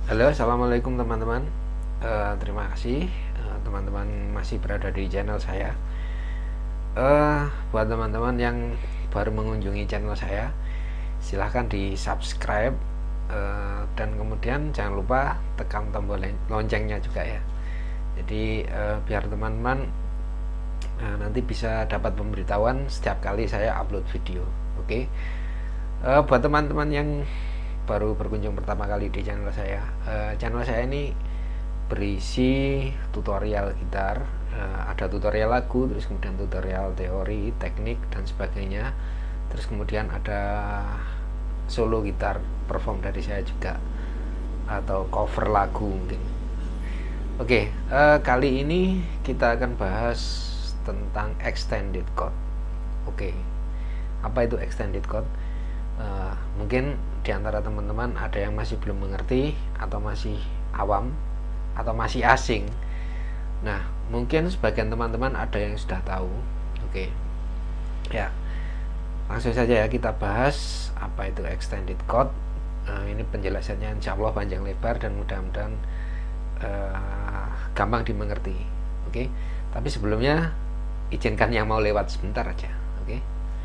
Halo, assalamualaikum teman-teman. Terima kasih teman-teman masih berada di channel saya. Buat teman-teman yang baru mengunjungi channel saya, silahkan di subscribe dan kemudian jangan lupa tekan tombol loncengnya juga ya. Jadi biar teman-teman nanti bisa dapat pemberitahuan setiap kali saya upload video. Oke. Buat teman-teman yang baru berkunjung pertama kali di channel saya ini berisi tutorial gitar, ada tutorial lagu, terus kemudian tutorial teori, teknik dan sebagainya, terus kemudian ada solo gitar perform dari saya juga atau cover lagu mungkin. Oke, kali ini kita akan bahas tentang extended chord. Oke, apa itu extended chord? Mungkin diantara teman-teman ada yang masih belum mengerti atau masih awam atau masih asing. Nah, mungkin sebagian teman-teman ada yang sudah tahu. Oke, ya, langsung saja ya kita bahas apa itu extended chord. Ini penjelasannya insya Allah panjang lebar dan mudah-mudahan gampang dimengerti. Oke, tapi sebelumnya izinkan yang mau lewat sebentar aja. Oke.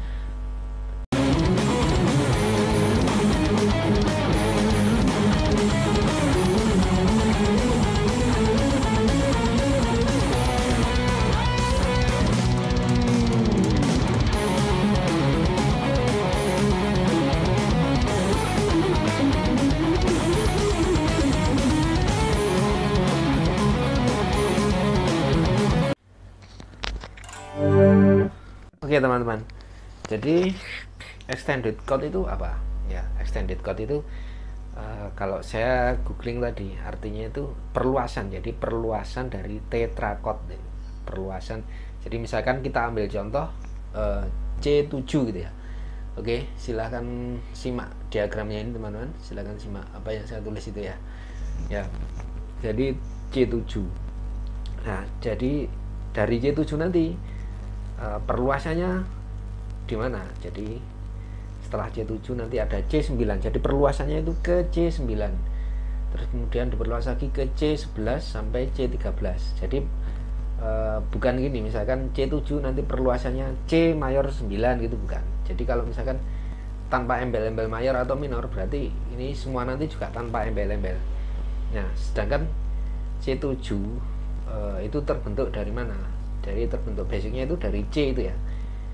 Oke teman-teman, jadi extended chord itu apa? Ya, extended chord itu kalau saya googling tadi artinya itu perluasan. Jadi perluasan dari tetrachord, perluasan. Jadi misalkan kita ambil contoh C7 gitu ya. Oke, silahkan simak diagramnya ini teman-teman. Silahkan simak apa yang saya tulis itu ya. Ya, jadi C7. Nah, jadi dari C7 nanti perluasannya di mana? Jadi setelah C7 nanti ada C9. Jadi perluasannya itu ke C9. Terus kemudian diperluas lagi ke C11 sampai C13. Jadi bukan gini, misalkan C7 nanti perluasannya C mayor 9 gitu, bukan. Jadi kalau misalkan tanpa embel-embel mayor atau minor, berarti ini semua nanti juga tanpa embel-embel. Nah, sedangkan C7 itu terbentuk dari mana? Dari terbentuk basicnya itu dari C itu ya,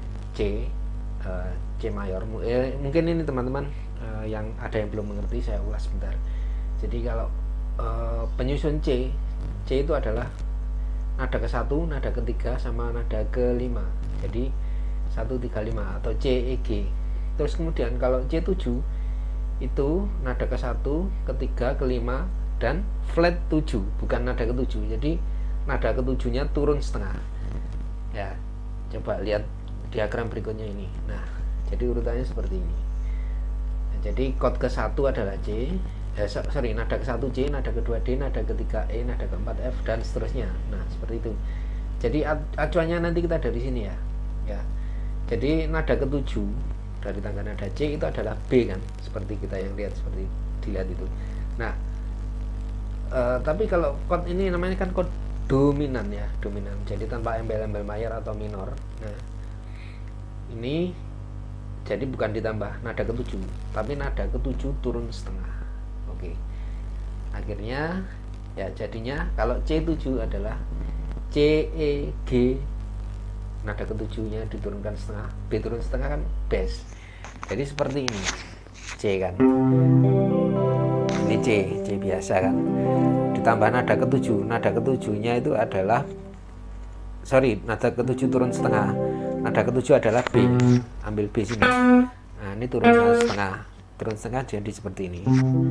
C mayor. Mungkin ini teman-teman yang ada yang belum mengerti, saya ulas sebentar. Jadi kalau penyusun C itu adalah nada ke-1, nada ke-3 sama nada ke-5. Jadi 135 atau C E G. Terus kemudian kalau C7 itu nada ke-1, ke-3, ke-5 dan flat 7, bukan nada ke-7. Jadi nada ke-7-nya turun setengah. Ya, coba lihat diagram berikutnya ini. Nah, jadi urutannya seperti ini. Nah, jadi chord ke-1 adalah C, nada ke-1 C, nada ke-2 D, nada ke-3 E, nada ke-4 F dan seterusnya. Nah, seperti itu. Jadi acuannya nanti kita dari sini ya. Ya. Jadi nada ke-7 dari tangga nada C itu adalah B kan, seperti kita yang lihat, seperti dilihat itu. Nah, tapi kalau chord ini namanya kan chord dominan ya, dominan. Jadi tanpa embel-embel mayor atau minor. Nah, ini jadi bukan ditambah nada ke-7, tapi nada ke-7 turun setengah. Oke. Akhirnya ya jadinya kalau C7 adalah C E G, nada ke-7-nya diturunkan setengah, B turun setengah kan bass. Jadi seperti ini. C kan. Ini C biasa kan. Ditambah nada ke-7. Nada ke-7-nya itu adalah nada ke-7 turun setengah. Nada ke-7 adalah B. Ambil B sini. Nah, ini turun setengah. Turun setengah jadi seperti ini.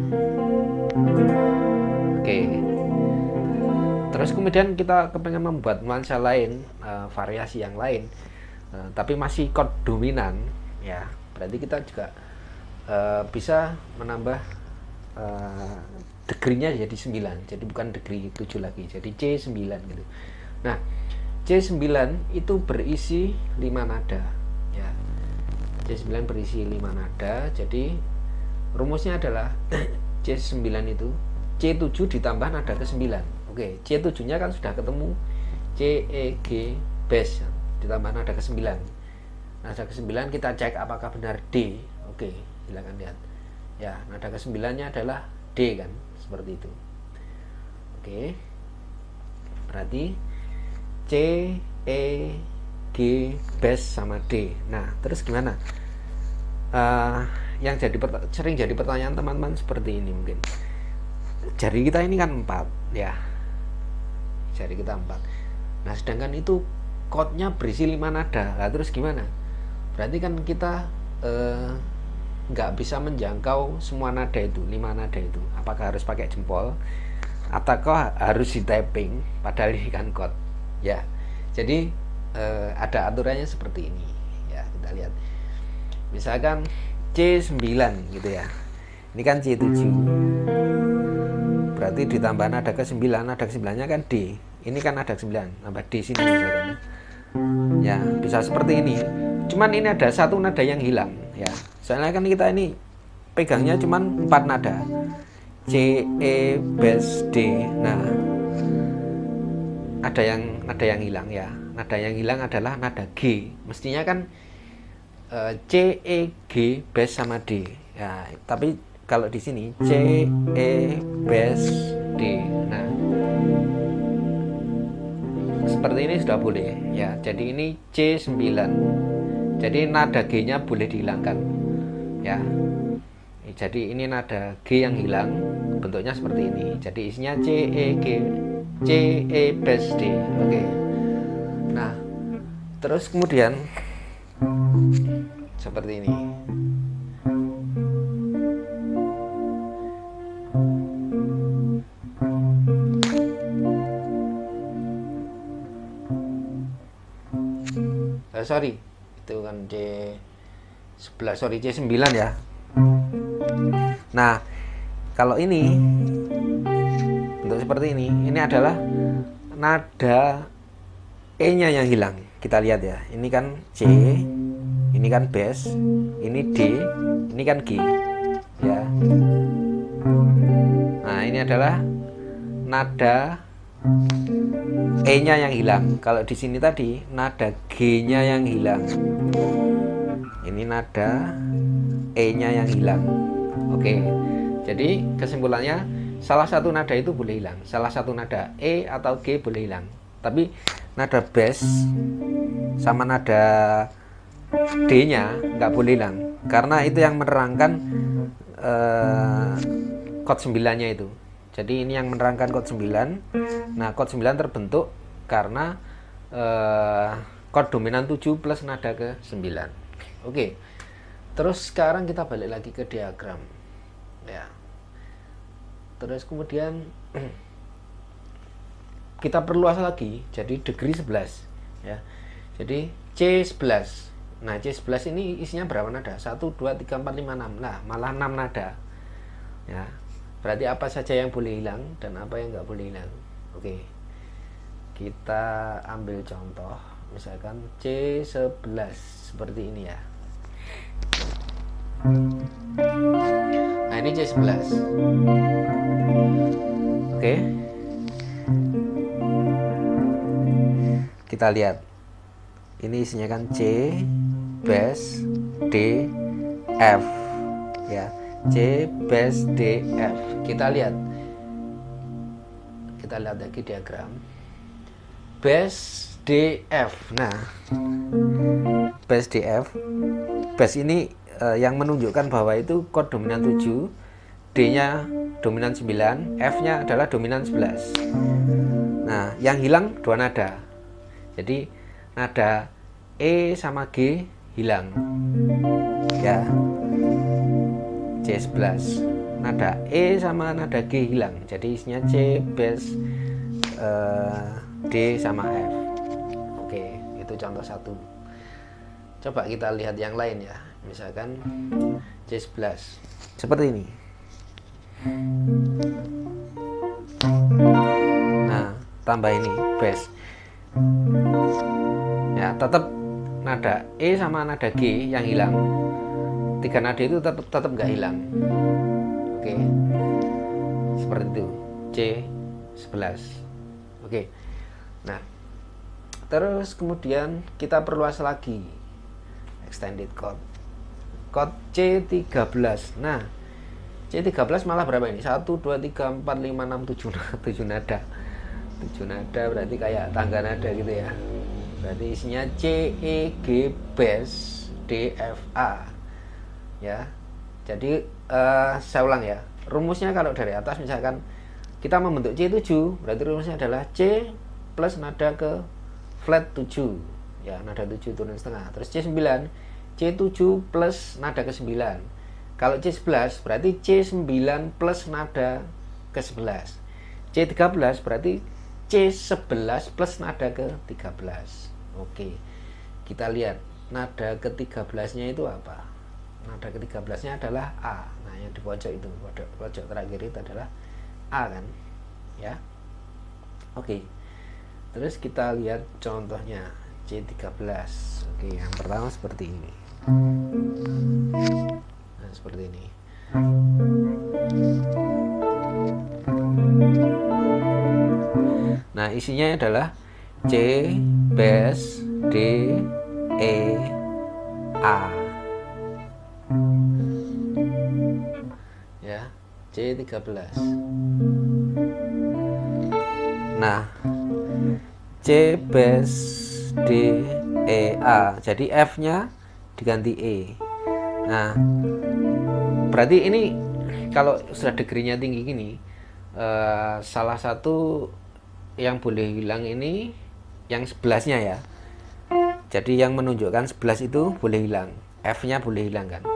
Oke. Terus kemudian kita kepengen membuat nuansa lain, variasi yang lain. Tapi masih chord dominan ya. Berarti kita juga bisa menambah degree-nya jadi 9. Jadi bukan degree 7 lagi. Jadi C9 gitu. Nah, C9 itu berisi 5 nada ya. C9 berisi 5 nada. Jadi rumusnya adalah C9 itu C7 ditambah nada ke-9. Oke, C7 nya kan sudah ketemu, C, E, G, bass ditambah nada ke-9. Nada ke-9 kita cek apakah benar D. Oke, silakan lihat. Ya, nada ke-9 nya adalah D kan, seperti itu. Oke. Berarti C, E, G, bass sama D. Nah, terus gimana? Yang sering jadi pertanyaan teman-teman seperti ini mungkin. Jari kita ini kan 4 ya. Jari kita 4. Nah, sedangkan itu chordnya berisi 5 nada. Lah terus gimana? Berarti kan kita nggak bisa menjangkau semua nada itu, 5 nada itu. Apakah harus pakai jempol ataukah harus di tapping, padahal ini kan chord ya. Jadi ada aturannya seperti ini ya. Kita lihat misalkan C9 gitu ya, ini kan C7, berarti ditambah nada ke-9, nada ke-9 nya kan D, ini kan nada ke-9 tambah D sini misalkan ya, bisa seperti ini. Cuman ini ada satu nada yang hilang ya, soalnya kan kita ini pegangnya cuman 4 nada, C, E, bass, D. Nah, ada yang hilang ya. Nada yang hilang adalah nada G. Mestinya kan C, E, G, bass sama D. Ya, tapi kalau di sini C, E, bass, D. Nah, seperti ini sudah boleh ya. Jadi ini C9. Jadi nada G-nya boleh dihilangkan. Ya. Jadi ini nada G yang hilang, bentuknya seperti ini. Jadi isinya C, E, G, C, E, bass, D. Oke. Nah, terus kemudian seperti ini. Sorry, itu kan C11, sorry C9 ya. Nah, kalau ini bentuk seperti ini adalah nada E-nya yang hilang. Kita lihat ya, ini kan C, ini kan bass, ini D, ini kan G ya. Nah, ini adalah nada E-nya yang hilang. Kalau di sini tadi nada G-nya yang hilang. Ini nada E-nya yang hilang. Oke. Jadi kesimpulannya salah satu nada itu boleh hilang. Salah satu nada E atau G boleh hilang. Tapi nada bass sama nada D-nya nggak boleh hilang. Karena itu yang menerangkan chord 9-nya itu. Jadi ini yang menerangkan chord 9. Nah, chord 9 terbentuk karena chord dominan 7 plus nada ke-9. Oke. Terus sekarang kita balik lagi ke diagram. Ya. Terus kemudian kita perluas lagi jadi degree 11 ya. Jadi C11. Nah, C11 ini isinya berapa nada? 1 2 3 4 5 6. Nah, malah 6 nada. Ya. Berarti apa saja yang boleh hilang dan apa yang nggak boleh hilang. Oke. Kita ambil contoh, misalkan C11 seperti ini ya. Nah, ini C11. Oke. Kita lihat. Ini isinya kan C, bass, D, F. Ya. C, bass, D, F. Kita lihat lagi diagram bass, D, F. Nah, bass, D, F. Bass ini yang menunjukkan bahwa itu chord dominan 7, D nya dominan 9, F nya adalah dominan 11. Nah, yang hilang 2 nada. Jadi nada E sama G hilang ya. C11, nada E sama nada G hilang, jadi isinya C, bass, D sama F. Oke, itu contoh 1. Coba kita lihat yang lain ya, misalkan C11 seperti ini. Nah, tambah ini bass ya, tetap nada E sama nada G yang hilang. 3 nada itu tetap nggak hilang. Oke, seperti itu, C11. Oke. Nah, terus kemudian kita perluas lagi extended chord C13. Nah, C13 malah berapa ini? 1, 2, 3, 4, 5, 6, 7 nada. 7 nada berarti kayak tangga nada gitu ya. Berarti isinya C, E, G, bass, D, F, A. Ya. Jadi saya ulang ya. Rumusnya kalau dari atas misalkan kita membentuk C7, berarti rumusnya adalah C plus nada ke flat 7. Ya, nada 7 turun setengah. Terus C9, C7 plus nada ke 9. Kalau C11 berarti C9 plus nada ke 11. C13 berarti C11 plus nada ke 13. Oke. Kita lihat nada ke 13-nya itu apa? Nada ke 13-nya adalah A. Nah, yang di pojok itu, pojok terakhir itu adalah A kan? Ya. Oke. Terus kita lihat contohnya C13. Oke, yang pertama seperti ini. Nah, seperti ini. Nah, isinya adalah C, bass, D, E, A. Ya, C13. Nah, C, bass, D, E, A. Jadi F-nya diganti E. Nah, berarti ini kalau sudah degree-nya tinggi gini, salah satu yang boleh hilang ini yang 11-nya ya. Jadi yang menunjukkan 11 itu boleh hilang, F-nya boleh hilang kan.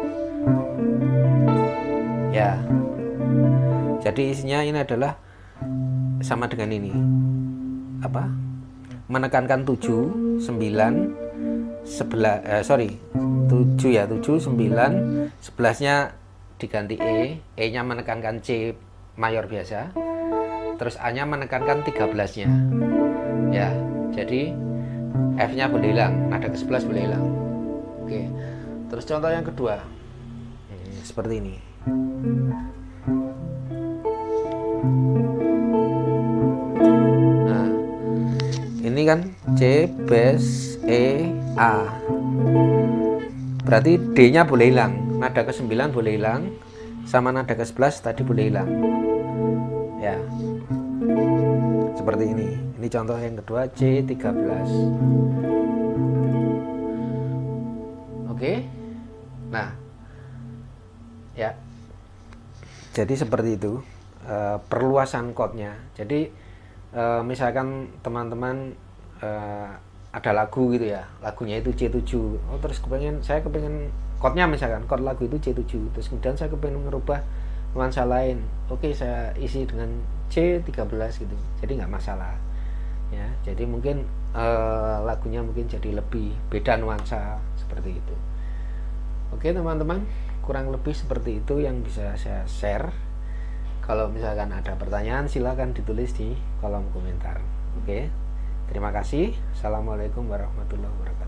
Ya. Jadi isinya ini adalah sama dengan ini. Apa? Menekankan 7, 9, 7 ya, 7, 9, 11-nya diganti E, E-nya menekankan C mayor biasa, terus A-nya menekankan 13-nya. Ya, jadi F-nya boleh hilang, nada ke-11 boleh hilang. Oke. Terus contoh yang kedua. Seperti ini. Nah, ini kan C, bass, E, A. Berarti D-nya boleh hilang, nada ke-9 boleh hilang, sama nada ke-11 tadi boleh hilang. Ya. Seperti ini. Ini contoh yang kedua, C13. Oke. Nah, ya. Jadi seperti itu perluasan chordnya. Jadi misalkan teman-teman ada lagu gitu ya, lagunya itu C7. Oh, terus saya kepengen chordnya misalkan chord lagu itu C7. Terus kemudian saya kepengen merubah nuansa lain. Oke, saya isi dengan C13 gitu. Jadi nggak masalah. Ya, jadi mungkin lagunya mungkin jadi lebih beda nuansa seperti itu. Oke, teman-teman, kurang lebih seperti itu yang bisa saya share. Kalau misalkan ada pertanyaan silahkan ditulis di kolom komentar. Oke. Terima kasih. Assalamualaikum warahmatullahi wabarakatuh.